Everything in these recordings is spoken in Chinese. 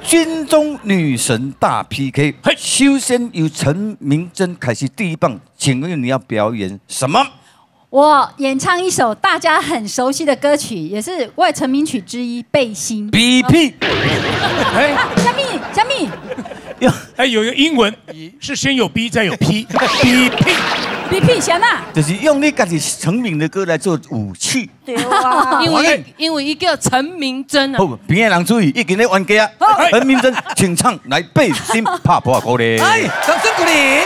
军中女神大 PK， 首先由陈明真开始第一棒，请问你要表演什么？ 我演唱一首大家很熟悉的歌曲，也是我的成名曲之一《背心》。 BP， 虾米？ 有一个英文是先有 B 再有 P，BP 啥呐？ 就是用你自己成名的歌来做武器。 对啊， 因为一个陈明真啊。 好，边的人注意，已经在玩家啊。陈明真，请唱来《背心》，拍破鼓励。 哎，掌声鼓励。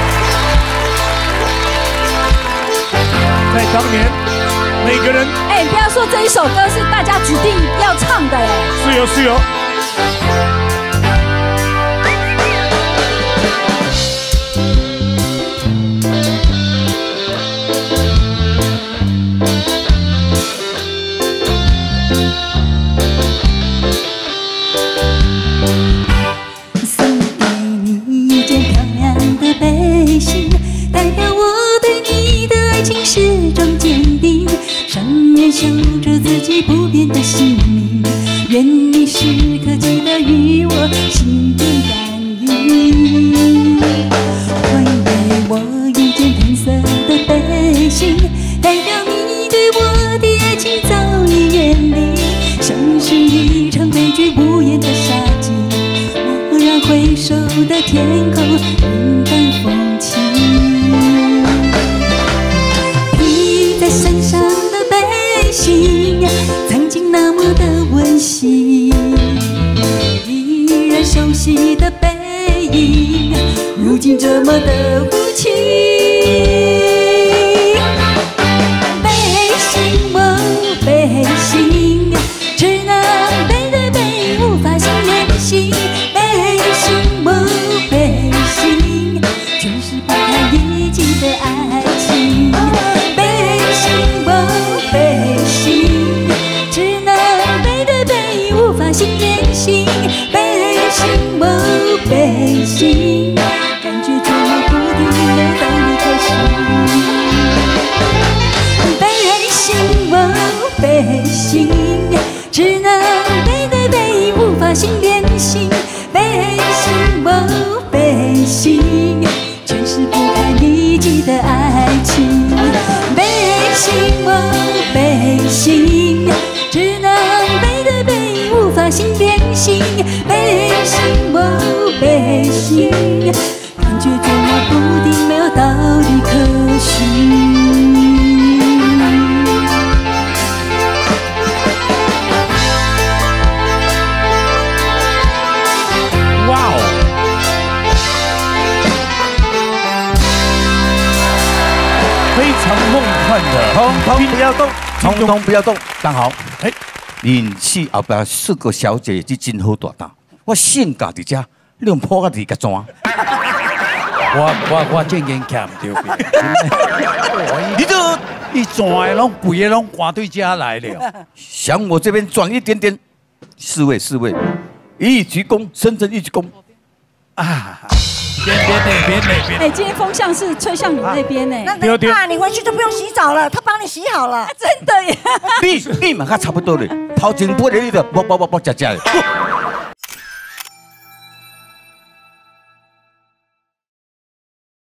在当年，每个人不要说这一首歌是大家指定要唱的是有。 送给你一件漂亮的背心，代表我对你的爱情始终坚定。上面绣着自己不变的姓名，愿你时刻记得与我心电感应。还给我一件褪色的背心，代表你对我的爱情早已远离，像是一场悲剧无言的杀机。我让回首的天空云淡风轻，披在身上的背心，曾经那么的温馨，依然熟悉的背影，如今这么的无情。背心哦，背心，只能背对背，无法心连心。背心哦，背心，全是不堪一击的爱情。背心哦，背心，只能背对背，无法心连心。背心哦，背心，感觉捉摸不定，没有道理可循。背心哦，背心，只能背对背，无法心连心。背心哦，背心，全是不堪一击的爱情。背心哦，背心，只能背对背，无法心连心。背心哦，背心，感觉捉摸不定，没有道理可循。 非常梦幻的， 通通不要动，通通不要动。刚好，人气后边4个小姐是真好大胆，我性格伫遮，你用破个字甲怎？ 我正经看唔到你这一转的拢贵的拢赶对家来了。 向我这边转一点点，四位，一鞠躬，深深一鞠躬。啊！ 别！今天风向是吹向你那边呢。 那你回去就不用洗澡了，他帮你洗好了。 真的耶！ 你嘛较差不多嘞，头前不你的，不，吃的。